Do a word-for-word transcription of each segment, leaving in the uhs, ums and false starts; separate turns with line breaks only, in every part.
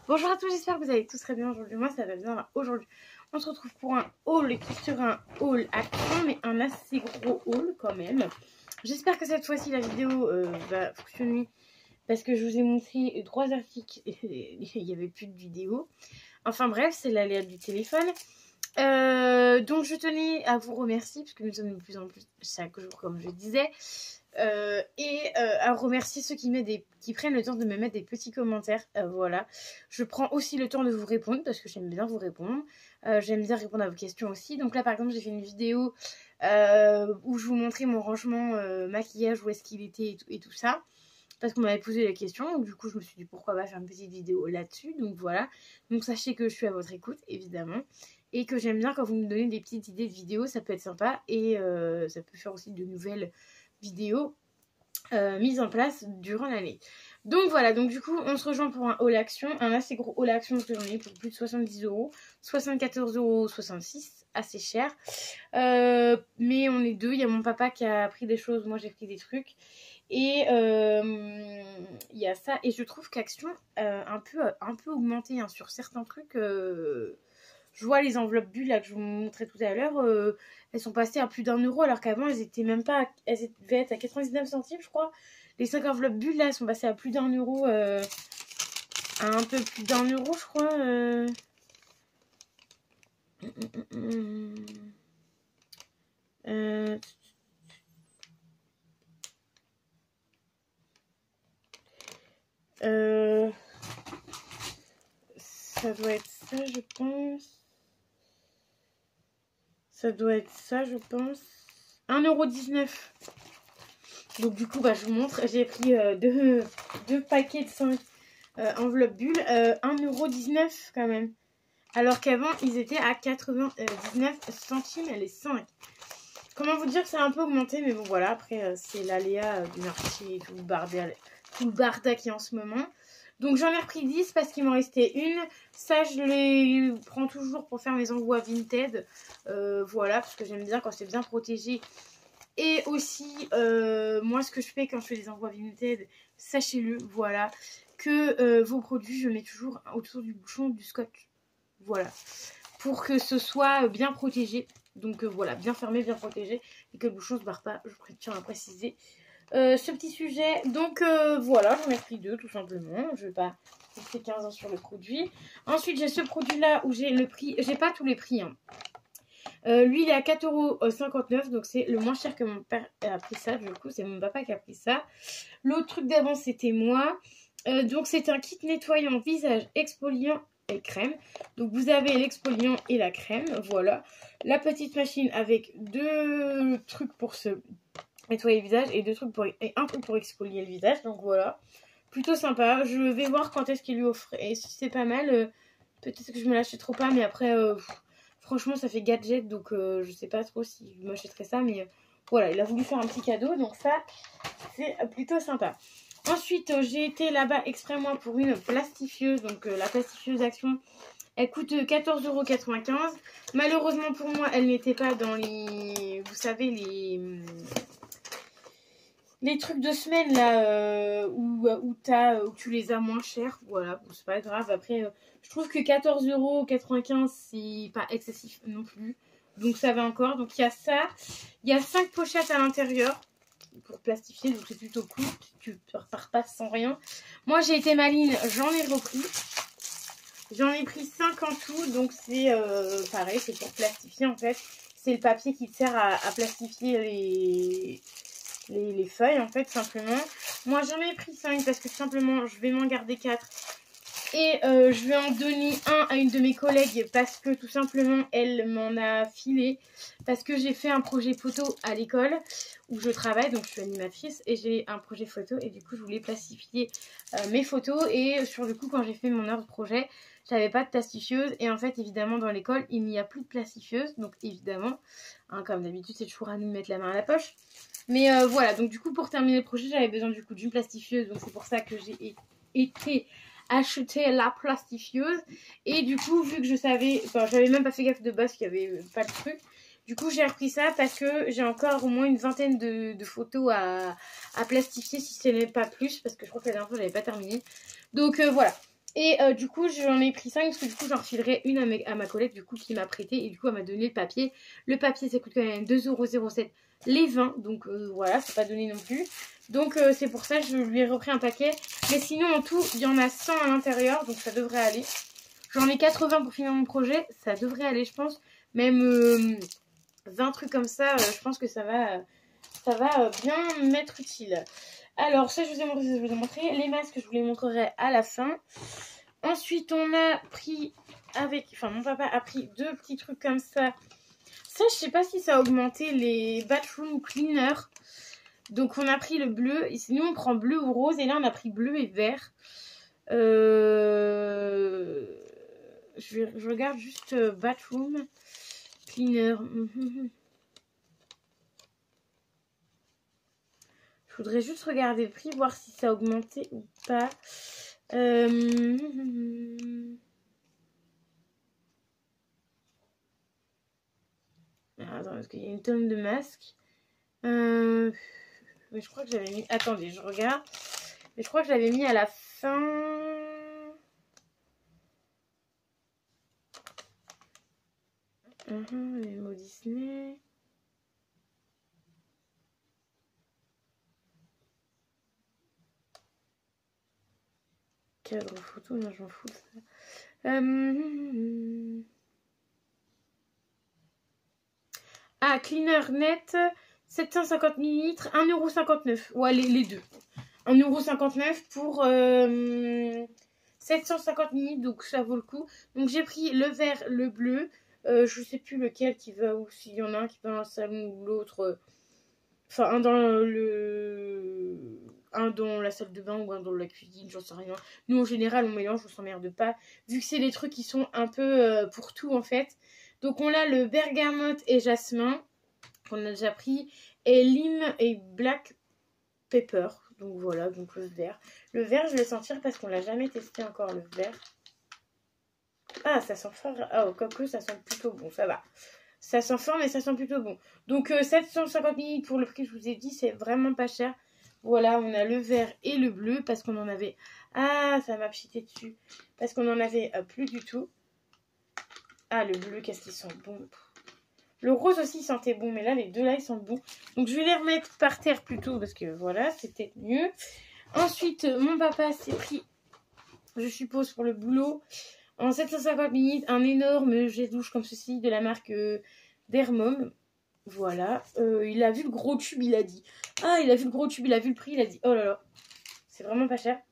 Bonjour à tous, j'espère que vous allez tous très bien aujourd'hui. Moi ça va bien. Aujourd'hui on se retrouve pour un haul qui sera un haul action, mais un assez gros haul quand même. J'espère que cette fois-ci la vidéo euh, va fonctionner parce que je vous ai montré trois articles et il n'y avait plus de vidéo. Enfin bref, c'est l'aléa du téléphone. Euh, donc je tenais à vous remercier parce que nous sommes de plus en plus chaque jour comme je disais. Euh, et euh, à remercier ceux qui, mettent des, qui prennent le temps de me mettre des petits commentaires. Euh, voilà. Je prends aussi le temps de vous répondre parce que j'aime bien vous répondre. Euh, j'aime bien répondre à vos questions aussi. Donc là, par exemple, j'ai fait une vidéo euh, où je vous montrais mon rangement euh, maquillage, où est-ce qu'il était et tout, et tout ça. Parce qu'on m'avait posé la question. Donc, du coup, je me suis dit pourquoi pas faire une petite vidéo là-dessus. Donc voilà. Donc sachez que je suis à votre écoute, évidemment. Et que j'aime bien quand vous me donnez des petites idées de vidéos. Ça peut être sympa. Et euh, ça peut faire aussi de nouvelles vidéos euh, mises en place durant l'année. Donc voilà, donc du coup on se rejoint pour un haul action, un assez gros haul action parce que j'en ai pour plus de soixante-dix euros, soixante-quatorze euros soixante-six, assez cher. Euh, mais on est deux, il y a mon papa qui a pris des choses, moi j'ai pris des trucs. Et euh, il y a ça, et je trouve qu'Action euh, un peu un peu augmenté hein, sur certains trucs. Euh, Je vois les enveloppes bulles là que je vous montrais tout à l'heure, euh, elles sont passées à plus d'un euro alors qu'avant elles étaient même pas, elles devaient être à quatre-vingt-dix-neuf centimes je crois. Les cinq enveloppes bulles là sont passées à plus d'un euro, euh, à un peu plus d'un euro je crois. Euh... Euh... Euh... Ça doit être ça je pense. Ça doit être ça je pense. un euro dix-neuf. Donc du coup bah, je vous montre, j'ai pris euh, deux, deux paquets de cinq euh, enveloppes bulles, euh, un euro dix-neuf quand même. Alors qu'avant ils étaient à quatre-vingt-dix-neuf centimes les cinq. Comment vous dire que ça a un peu augmenté, mais bon voilà, après euh, c'est l'aléa euh, du marché et tout le bardel, tout le barda qui est en ce moment. Donc j'en ai repris dix parce qu'il m'en restait une. Ça je les prends toujours pour faire mes envois Vinted. Euh, voilà, parce que j'aime bien quand c'est bien protégé. Et aussi, euh, moi ce que je fais quand je fais des envois Vinted, sachez-le, voilà, que euh, vos produits, je mets toujours autour du bouchon du scotch. Voilà, pour que ce soit bien protégé. Donc euh, voilà, bien fermé, bien protégé, et que le bouchon ne se barre pas, je tiens à préciser euh, ce petit sujet. Donc euh, voilà, j'en ai pris deux tout simplement, je vais pas rester quinze ans sur le produit. Ensuite j'ai ce produit là où j'ai le prix, j'ai pas tous les prix hein. Euh, lui il est à quatre euros cinquante-neuf, donc c'est le moins cher que mon père a pris ça. Du coup c'est mon papa qui a pris ça. L'autre truc d'avant c'était moi. Euh, donc c'est un kit nettoyant visage exfoliant et crème. Donc vous avez l'exfoliant et la crème, voilà. La petite machine avec deux trucs pour se nettoyer le visage et deux trucs pour et un truc pour exfolier le visage. Donc voilà, plutôt sympa. Je vais voir quand est-ce qu'il lui offre et si c'est pas mal, euh, peut-être que je me l'achèterai pas, mais après euh, pff, franchement ça fait gadget, donc euh, je sais pas trop si je m'achèterai ça, mais euh, voilà, il a voulu faire un petit cadeau, donc ça c'est plutôt sympa. Ensuite, euh, j'ai été là-bas exprès moi pour une plastifieuse. Donc euh, la plastifieuse Action, elle coûte quatorze euros quatre-vingt-quinze. Malheureusement pour moi, elle n'était pas dans les... Vous savez, les... Les trucs de semaine là, euh, où, où, as, où tu les as moins chers. Voilà, bon, c'est pas grave. Après, euh, je trouve que quatorze euros quatre-vingt-quinze, c'est pas excessif non plus. Donc ça va encore. Donc il y a ça. Il y a cinq pochettes à l'intérieur pour plastifier, donc c'est plutôt cool, tu repars pas sans rien. Moi j'ai été maline, j'en ai repris, j'en ai pris cinq en tout, donc c'est euh, pareil, c'est pour plastifier en fait, c'est le papier qui te sert à, à plastifier les, les, les feuilles en fait simplement. Moi j'en ai pris cinq parce que tout simplement je vais m'en garder quatre. Et euh, je vais en donner un à une de mes collègues parce que tout simplement elle m'en a filé. Parce que j'ai fait un projet photo à l'école où je travaille, donc je suis animatrice et j'ai un projet photo. Et du coup je voulais plastifier euh, mes photos. Et sur le coup quand j'ai fait mon heure de projet, j'avais pas de plastifieuse. Et en fait évidemment dans l'école il n'y a plus de plastifieuse. Donc évidemment, hein, comme d'habitude c'est toujours à nous de mettre la main à la poche. Mais euh, voilà, donc du coup pour terminer le projet j'avais besoin du coup d'une plastifieuse. Donc c'est pour ça que j'ai été... acheter la plastifieuse. Et du coup vu que je savais, enfin j'avais même pas fait gaffe de base qu'il n'y avait pas de truc, du coup j'ai repris ça parce que j'ai encore au moins une vingtaine de, de photos à, à plastifier si ce n'est pas plus, parce que je crois que la dernière fois j'avais pas terminé. Donc euh, voilà, Et euh, du coup, j'en ai pris cinq parce que du coup, j'en refilerai une à, mes, à ma collègue du coup qui m'a prêté. Et du coup, elle m'a donné le papier. Le papier, ça coûte quand même deux euros zéro sept les vingt. Donc euh, voilà, c'est pas donné non plus. Donc euh, c'est pour ça que je lui ai repris un paquet. Mais sinon, en tout, il y en a cent à l'intérieur. Donc ça devrait aller. J'en ai quatre-vingts pour finir mon projet. Ça devrait aller, je pense. Même euh, vingt trucs comme ça, euh, je pense que ça va, ça va euh, bien m'être utile. Alors, ça, je vous ai montré, ça, je vous ai montré. Les masques, je vous les montrerai à la fin. Ensuite, on a pris avec... Enfin, mon papa a pris deux petits trucs comme ça. Ça, je sais pas si ça a augmenté les bathroom cleaners. Donc, on a pris le bleu. Et sinon, on prend bleu ou rose. Et là, on a pris bleu et vert. Euh... Je, vais... je regarde juste euh, bathroom cleaner. Je voudrais juste regarder le prix, voir si ça a augmenté ou pas. Euh... Alors, attends, parce qu'il y a une tonne de masques. Euh... Mais je crois que j'avais mis... Attendez, je regarde. Mais je crois que je l'avais mis à la fin. Uh-huh, les mots Disney. Cadre photo, non, je m'en fous de ça. Euh... Ah, cleaner net, sept cent cinquante millilitres, un euro cinquante-neuf. Ouais, les, les deux. un euro cinquante-neuf pour euh, sept cent cinquante millilitres, donc ça vaut le coup. Donc j'ai pris le vert, le bleu. Euh, je sais plus lequel qui va, ou s'il y en a un qui va dans le salon ou l'autre. Euh, enfin, un dans le... un dans la salle de bain ou un dans la cuisine, j'en sais rien. Nous, en général, on mélange, on s'emmerde pas. Vu que c'est des trucs qui sont un peu euh, pour tout, en fait. Donc, on a le bergamote et jasmin, qu'on a déjà pris. Et lime et black pepper. Donc, voilà, donc le vert. Le vert, je vais sentir parce qu'on l'a jamais testé encore, le vert. Ah, ça sent fort. Ah, oh, quoique, ça sent plutôt bon, ça va. Ça sent fort, mais ça sent plutôt bon. Donc, euh, sept cent cinquante millilitres pour le prix que je vous ai dit, c'est vraiment pas cher. Voilà, on a le vert et le bleu parce qu'on en avait... Ah, ça m'a pchité dessus. Parce qu'on en avait euh, plus du tout. Ah, le bleu, qu'est-ce qu'ils sont bons. Le rose aussi sentait bon, mais là, les deux là, ils sentent bons. Donc, je vais les remettre par terre plutôt parce que voilà, c'est peut-être mieux. Ensuite, mon papa s'est pris, je suppose, pour le boulot, en sept cent cinquante millilitres, un énorme jet douche comme ceci de la marque euh, Dermom. Voilà. Euh, il a vu le gros tube, il a dit. Ah, il a vu le gros tube, il a vu le prix, il a dit. Oh là là. C'est vraiment pas cher.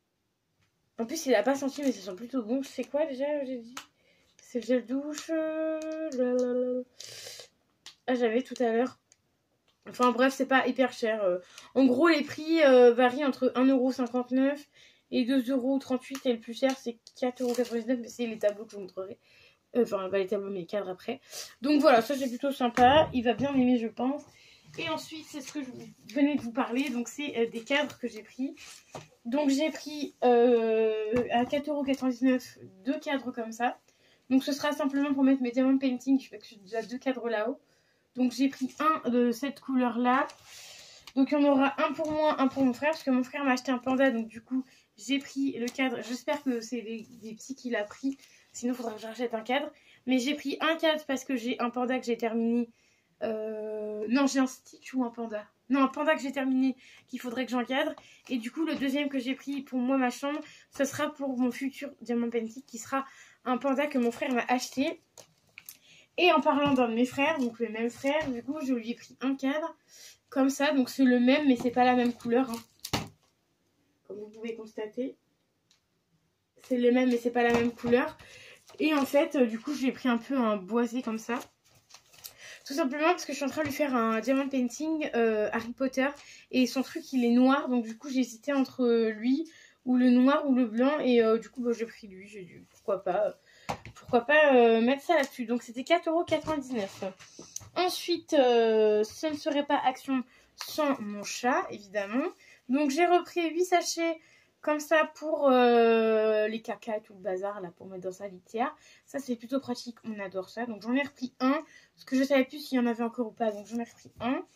En plus, il a pas senti, mais ça sent plutôt bon. C'est quoi déjà, j'ai dit? C'est le gel douche. Euh... Ah, j'avais tout à l'heure. Enfin bref, c'est pas hyper cher. Euh, en gros, les prix euh, varient entre un euro cinquante-neuf et deux euros trente-huit. Et le plus cher, c'est quatre euros quatre-vingt-dix-neuf. Mais c'est les tableaux que je vous montrerai. Enfin, bah, les tableaux, mais les cadres après. Donc voilà, ça c'est plutôt sympa. Il va bien m'aimer, je pense. Et ensuite, c'est ce que je venais de vous parler. Donc, c'est euh, des cadres que j'ai pris. Donc, j'ai pris euh, à quatre euros quatre-vingt-dix-neuf deux cadres comme ça. Donc, ce sera simplement pour mettre mes diamants painting. Je fais que j'ai déjà deux cadres là-haut. Donc, j'ai pris un de cette couleur-là. Donc, il y en aura un pour moi, un pour mon frère. Parce que mon frère m'a acheté un panda. Donc, du coup, j'ai pris le cadre. J'espère que c'est des, des petits qu'il a pris. Sinon, il faudra que je rachète un cadre. Mais j'ai pris un cadre parce que j'ai un panda que j'ai terminé. Euh... Non, j'ai un Stitch ou un panda. Non, un panda que j'ai terminé qu'il faudrait que j'encadre. Et du coup, le deuxième que j'ai pris pour moi, ma chambre, ce sera pour mon futur diamant painting qui sera un panda que mon frère m'a acheté. Et en parlant d'un de mes frères, donc le même frère, du coup, je lui ai pris un cadre comme ça. Donc c'est le même, mais c'est pas la même couleur. Hein. Comme vous pouvez constater. C'est le même, mais c'est pas la même couleur. Et en fait, euh, du coup, j'ai pris un peu un boisé comme ça. Tout simplement parce que je suis en train de lui faire un diamant painting euh, Harry Potter. Et son truc, il est noir. Donc du coup, j'ai hésité entre lui ou le noir ou le blanc. Et euh, du coup, bah, j'ai pris lui. J'ai dit, pourquoi pas, pourquoi pas euh, mettre ça là-dessus. Donc c'était quatre euros quatre-vingt-dix-neuf. Ensuite, euh, ce ne serait pas action sans mon chat, évidemment. Donc j'ai repris huit sachets comme ça pour euh, les caca et tout le bazar là pour mettre dans sa litière. Ça c'est plutôt pratique, on adore ça. Donc j'en ai repris un, parce que je savais plus s'il y en avait encore ou pas. Donc j'en ai repris un.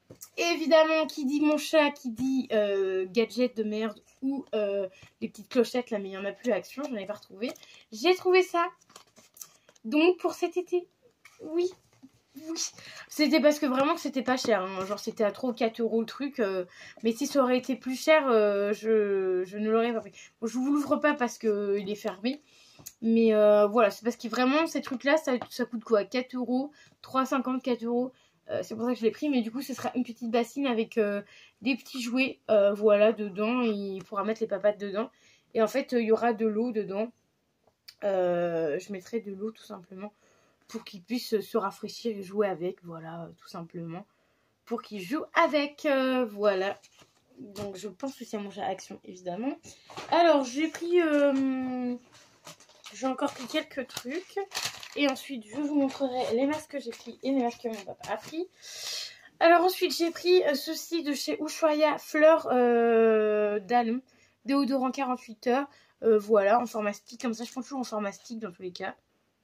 Et évidemment, qui dit mon chat, qui dit euh, gadget de merde ou euh, les petites clochettes là, mais il n'y en a plus à Action, je n'en ai pas retrouvé. J'ai trouvé ça. Donc pour cet été, oui. Oui, c'était parce que vraiment que c'était pas cher, hein. Genre c'était à trois ou quatre euros le truc, euh, mais si ça aurait été plus cher, euh, je, je ne l'aurais pas pris. Bon, je vous l'ouvre pas parce qu'il est fermé, mais euh, voilà, c'est parce que vraiment ces trucs là, ça, ça coûte quoi, quatre euros, trois cinquante, quatre euros, euh, c'est pour ça que je l'ai pris, mais du coup ce sera une petite bassine avec euh, des petits jouets, euh, voilà, dedans, et il pourra mettre les papates dedans, et en fait il y aura de l'eau dedans, euh, je mettrai de l'eau tout simplement, pour qu'il puisse se rafraîchir et jouer avec, voilà, tout simplement. Pour qu'il joue avec, euh, voilà. Donc je pense que c'est mon chat Action, évidemment. Alors j'ai pris, euh, j'ai encore pris quelques trucs. Et ensuite je vous montrerai les masques que j'ai pris et les masques que mon papa a pris. Alors ensuite j'ai pris euh, ceci de chez Ushuaïa, Fleur euh, d'Alum, déodorant quarante-huit heures. Euh, voilà, en format stick, comme ça je prends toujours en format stick dans tous les cas.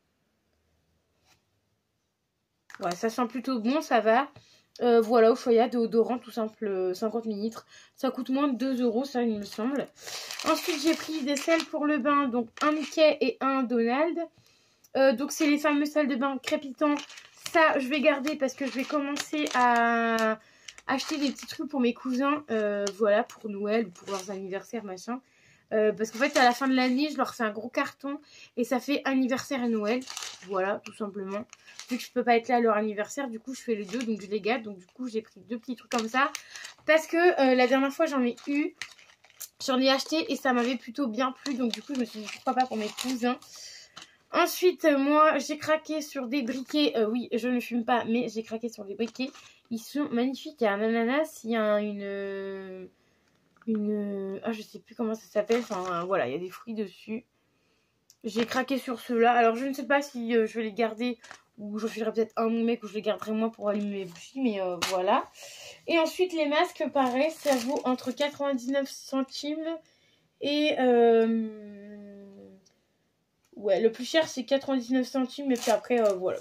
Ouais, ça sent plutôt bon, ça va. Euh, voilà, Ushuaïa, déodorant tout simple, cinquante millilitres. Ça coûte moins de deux euros, ça, il me semble. Ensuite, j'ai pris des sels pour le bain, donc un Mickey et un Donald. Euh, donc, c'est les fameux sels de bain crépitants. Ça, je vais garder parce que je vais commencer à acheter des petits trucs pour mes cousins. Euh, voilà, pour Noël ou pour leurs anniversaires, machin. Euh, parce qu'en fait, à la fin de l'année, je leur fais un gros carton et ça fait anniversaire et Noël. Voilà, tout simplement. Vu que je peux pas être là à leur anniversaire, du coup, je fais les deux, donc je les gâte. Donc, du coup, j'ai pris deux petits trucs comme ça. Parce que euh, la dernière fois, j'en ai eu. J'en ai acheté et ça m'avait plutôt bien plu. Donc, du coup, je me suis dit, pourquoi pas pour mes cousins. Ensuite, euh, moi, j'ai craqué sur des briquets. Euh, oui, je ne fume pas, mais j'ai craqué sur des briquets. Ils sont magnifiques. Il y a un ananas, il y a une... une ah, je sais plus comment ça s'appelle. Enfin, voilà, il y a des fruits dessus. J'ai craqué sur ceux-là. Alors, je ne sais pas si euh, je vais les garder ou je filerai peut-être un mon mec ou je les garderai moi pour allumer mes bougies. Mais euh, voilà. Et ensuite, les masques, pareil, ça vaut entre quatre-vingt-dix-neuf centimes et... Euh... Ouais, le plus cher, c'est quatre-vingt-dix-neuf centimes. Et puis après, euh, voilà.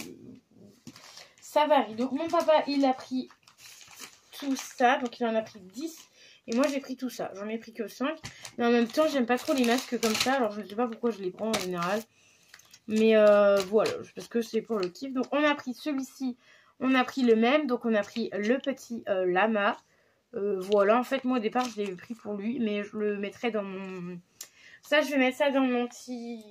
Ça varie. Donc, mon papa, il a pris tout ça. Donc, il en a pris dix. Et moi j'ai pris tout ça, j'en ai pris que cinq. Mais en même temps j'aime pas trop les masques comme ça. Alors je ne sais pas pourquoi je les prends en général. Mais euh, voilà, parce que c'est pour le kiff. Donc on a pris celui-ci, on a pris le même. Donc on a pris le petit euh, lama. euh, Voilà, en fait moi au départ je l'ai pris pour lui. Mais je le mettrai dans mon... Ça je vais mettre ça dans mon petit...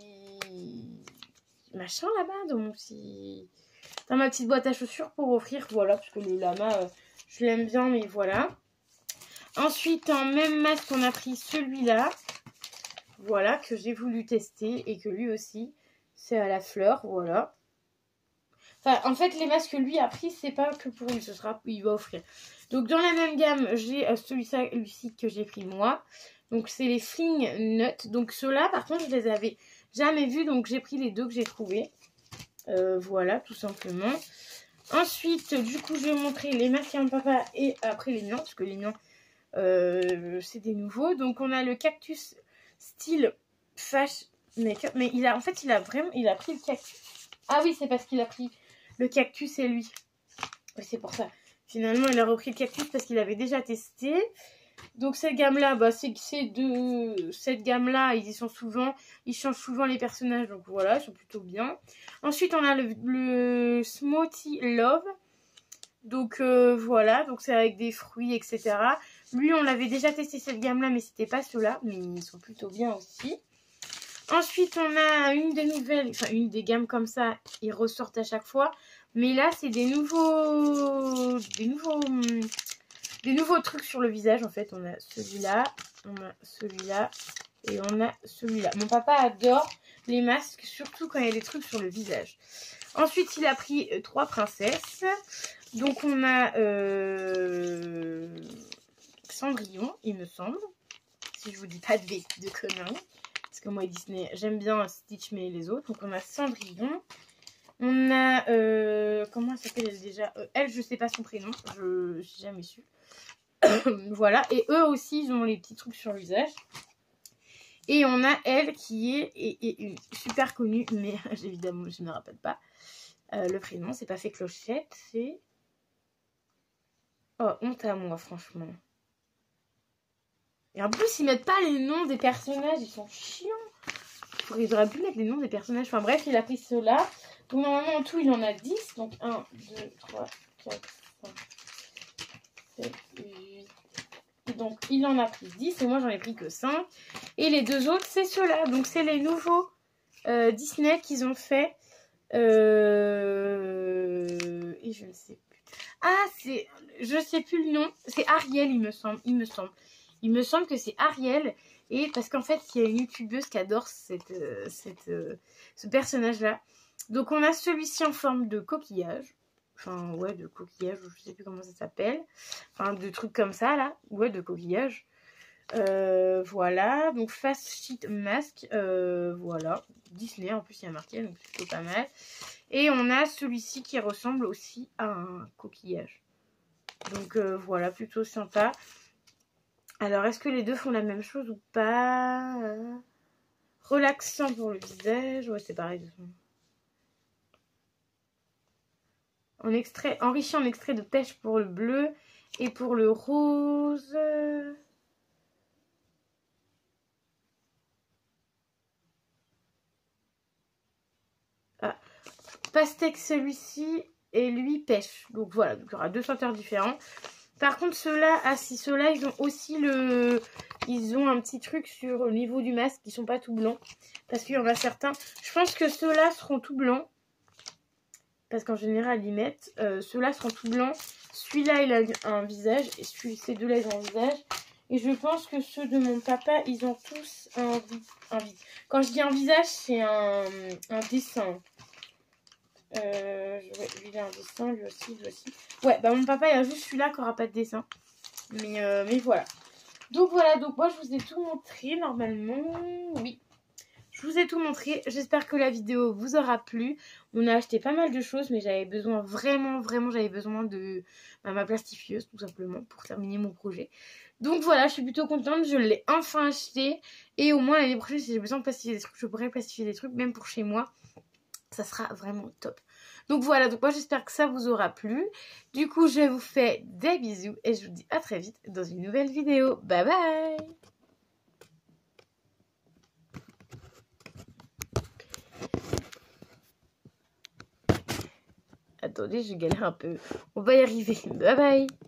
machin là-bas. Dans mon petit... Dans ma petite boîte à chaussures pour offrir. Voilà, parce que le lama euh, je l'aime bien mais voilà. Ensuite, en même masque, on a pris celui-là. Voilà, que j'ai voulu tester. Et que lui aussi, c'est à la fleur. Voilà. Enfin, en fait, les masques que lui a pris, c'est pas que pour lui. Ce sera, il va offrir. Donc, dans la même gamme, j'ai celui-ci que j'ai pris moi. Donc, c'est les Fling Nuts. Donc, ceux-là, par contre, je les avais jamais vus. Donc, j'ai pris les deux que j'ai trouvés. Euh, voilà, tout simplement. Ensuite, du coup, je vais vous montrer les masques à mon papa et après les miens. Parce que les miens... Euh, c'est des nouveaux. Donc on a le cactus style Fash Makeup. Mais il a en fait il a vraiment il a pris le cactus. Ah oui, c'est parce qu'il a pris le cactus et lui. Oui, c'est pour ça. Finalement il a repris le cactus parce qu'il avait déjà testé. Donc cette gamme là, bah, c'est de cette gamme là, ils y sont souvent, ils changent souvent les personnages. Donc voilà, ils sont plutôt bien. Ensuite on a le, le Smoothie Love. Donc euh, voilà, donc c'est avec des fruits, et cetera. Lui, on l'avait déjà testé cette gamme-là, mais c'était pas ceux-là. Mais ils sont plutôt bien aussi. Ensuite, on a une des nouvelles, enfin une des gammes comme ça, ils ressortent à chaque fois. Mais là, c'est des nouveaux, des nouveaux, des nouveaux trucs sur le visage. En fait, on a celui-là, on a celui-là et on a celui-là. Mon papa adore les masques, surtout quand il y a des trucs sur le visage. Ensuite, il a pris euh, trois princesses. Donc, on a euh, Cendrillon, il me semble. Si je vous dis pas de, de conneries. Parce que moi, Disney, j'aime bien Stitch, mais les autres. Donc, on a Cendrillon. On a... Euh, comment elle s'appelle déjà euh, Elle, je sais pas son prénom. Je n'ai jamais su. Voilà. Et eux aussi, ils ont les petits trucs sur le visage. Et on a elle qui est, est, est, est super connue. Mais évidemment, je ne me rappelle pas. Euh, le prénom, c'est pas fait Clochette, c'est... Oh, honte à moi, franchement. Et en plus, ils mettent pas les noms des personnages. Ils sont chiants. Ils auraient pu mettre les noms des personnages. Enfin bref, il a pris ceux-là. Donc normalement, en tout, il en a dix. Donc un, deux, trois, quatre, cinq, sept, huit. Donc il en a pris dix. Et moi, j'en ai pris que cinq. Et les deux autres, c'est ceux-là. Donc c'est les nouveaux euh, Disney qu'ils ont fait. Euh... Et je ne sais plus. Ah, c'est... Je sais plus le nom. C'est Ariel, il me semble. Il me semble. Il me semble que c'est Ariel. Et parce qu'en fait, il y a une youtubeuse qui adore cette, euh, cette, euh, ce personnage-là. Donc, on a celui-ci en forme de coquillage. Enfin, ouais, de coquillage. Je sais plus comment ça s'appelle. Enfin, de trucs comme ça, là. Ouais, de coquillage. Euh, voilà. Donc, Face Sheet Mask. Euh, voilà. Disney, en plus, il y a marqué. Donc, c'est plutôt pas mal. Et on a celui-ci qui ressemble aussi à un coquillage. Donc, euh, voilà. Plutôt sympa. Alors, est-ce que les deux font la même chose ou pas? Relaxant pour le visage. Ouais, c'est pareil. En extrait, enrichi en extrait de pêche pour le bleu. Et pour le rose... Ah, pastèque celui-ci et lui pêche. Donc voilà, donc il y aura deux senteurs différents. Par contre, ceux-là, ah si, ceux-là, ils ont aussi le... Ils ont un petit truc sur le niveau du masque, ils sont pas tout blancs. Parce qu'il y en a certains. Je pense que ceux-là seront tout blancs. Parce qu'en général, ils mettent. Euh, ceux-là seront tout blancs. Celui-là, il a un visage. Et celui ces deux-là, ils ont un visage. Et je pense que ceux de mon papa, ils ont tous un, un visage. Quand je dis un visage, c'est un, un dessin. Euh, ouais, lui il a un dessin, lui aussi, lui aussi. Ouais, bah mon papa il a juste celui-là qui aura pas de dessin. Mais, euh, mais voilà. Donc voilà, donc moi je vous ai tout montré normalement. Oui, je vous ai tout montré. J'espère que la vidéo vous aura plu. On a acheté pas mal de choses, mais j'avais besoin, vraiment, vraiment, j'avais besoin de bah, ma plastifieuse tout simplement pour terminer mon projet. Donc voilà, je suis plutôt contente, je l'ai enfin acheté. Et au moins l'année prochaine, si j'ai besoin de plastifier des trucs, je pourrais plastifier des trucs, même pour chez moi. Ça sera vraiment top. Donc voilà, donc moi j'espère que ça vous aura plu. Du coup, je vous fais des bisous et je vous dis à très vite dans une nouvelle vidéo. Bye bye! Attendez, je galère un peu. On va y arriver. Bye bye!